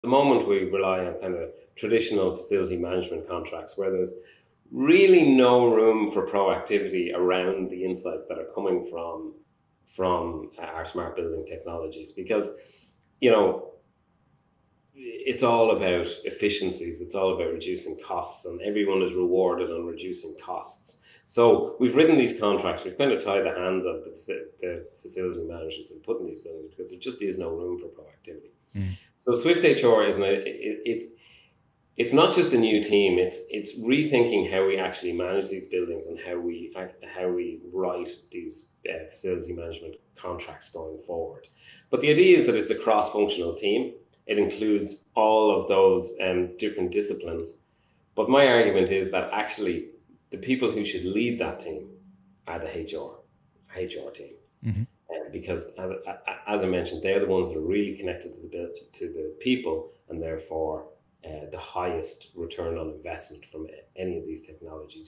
the moment we rely on kind of traditional facility management contracts where there's really no room for proactivity around the insights that are coming from our smart building technologies, because you know it's all about efficiencies, it's all about reducing costs, and everyone is rewarded on reducing costs. So we've written these contracts, we've kind of tied the hands of the facility managers and putting these buildings because there just is no room for proactivity. Mm. So Swift HR it's not just a new team, it's rethinking how we actually manage these buildings and how we write these facility management contracts going forward. But the idea is that it's a cross-functional team. It includes all of those different disciplines. But my argument is that actually the people who should lead that team are the HR team. Mm-hmm. Because as I mentioned, they're the ones that are really connected to the people, and therefore the highest return on investment from any of these technology